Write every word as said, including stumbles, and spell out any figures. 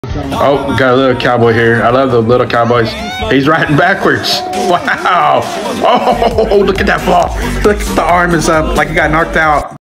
Oh, we got a little cowboy here. I love the little cowboys. He's riding backwards. Wow. Oh, look at that fall. Look at the arm is up like he got knocked out.